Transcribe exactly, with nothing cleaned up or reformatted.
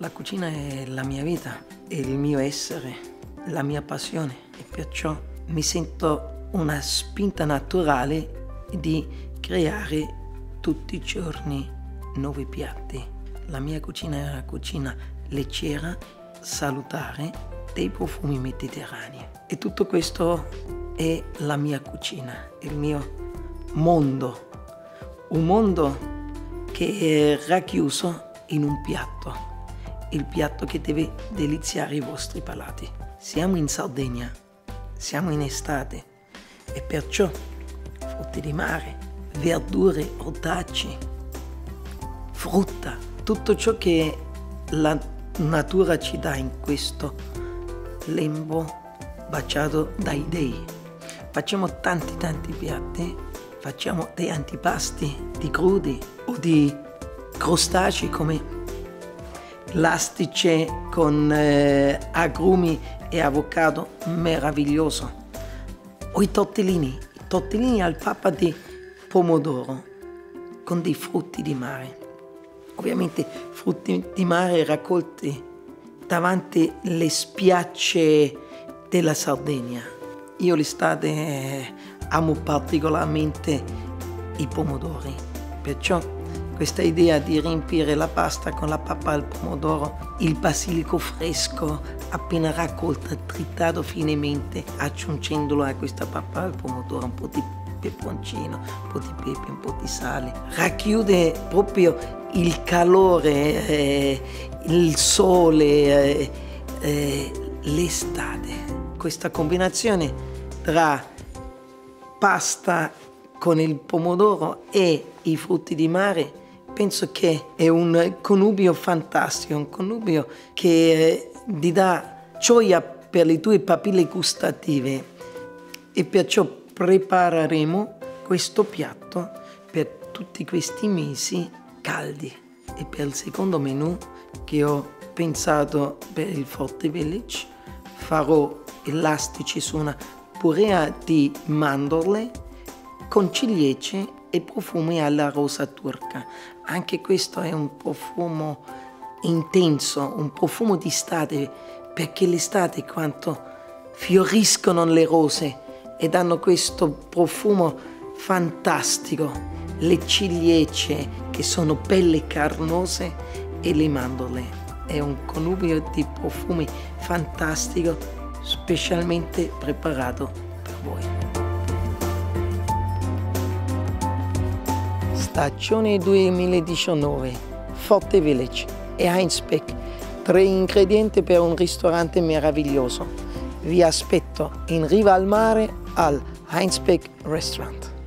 La cucina è la mia vita, è il mio essere, la mia passione e perciò mi sento una spinta naturale di creare tutti i giorni nuovi piatti. La mia cucina è una cucina leggera, salutare, dei profumi mediterranei. E tutto questo è la mia cucina, il mio mondo. Un mondo che è racchiuso in un piatto. Il piatto che deve deliziare i vostri palati. Siamo in Sardegna, siamo in estate e perciò frutti di mare, verdure, ortaggi, frutta, tutto ciò che la natura ci dà in questo lembo baciato dai dei. Facciamo tanti tanti piatti, facciamo dei antipasti di crudi o di crostacei come l'astice con eh, agrumi e avocado, meraviglioso. O i tortellini, i tortellini al pappa di pomodoro con dei frutti di mare. Ovviamente frutti di mare raccolti davanti le spiagge della Sardegna. Io l'estate eh, amo particolarmente i pomodori, perciò questa idea di riempire la pasta con la pappa al pomodoro, il basilico fresco appena raccolto, tritato finemente, aggiungendolo a questa pappa al pomodoro, un po' di peperoncino, un po' di pepe, un po' di sale, racchiude proprio il calore, eh, il sole, eh, eh, l'estate. Questa combinazione tra pasta con il pomodoro e i frutti di mare penso che è un connubio fantastico, un connubio che ti dà gioia per le tue papille gustative e perciò prepareremo questo piatto per tutti questi mesi caldi. E per il secondo menù che ho pensato per il Forte Village farò elastici su una purea di mandorle con ciliegie e profumi alla rosa turca. Anche questo è un profumo intenso, un profumo di estate, perché l'estate quando fioriscono le rose e danno questo profumo fantastico, le ciliegie che sono belle e carnose e le mandorle. È un connubio di profumi fantastico, specialmente preparato per voi. Stagione duemiladiciannove, Forte Village e Heinz-Beck, tre ingredienti per un ristorante meraviglioso. Vi aspetto in riva al mare al Heinz-Beck Restaurant.